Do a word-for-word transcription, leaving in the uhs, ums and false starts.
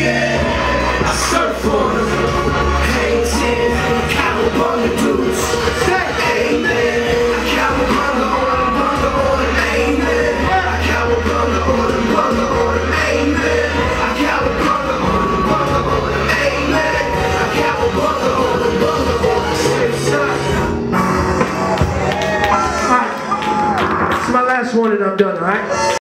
yeah. I surf on them. Hang ten, cowabunga boots. Amen. I cowabunga on them, bunga on them. Amen. I cowabunga on them, bunga on them. Amen. I cowabunga on them, bunga on them. Amen. I cowabunga on them, bunga on them. Alright, this is my last one and I'm done, alright?